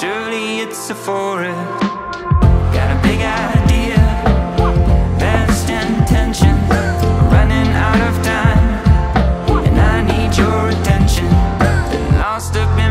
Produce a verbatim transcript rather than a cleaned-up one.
surely it's a forest. Got a big idea, vast intention, running out of time, and I need your attention. Been lost up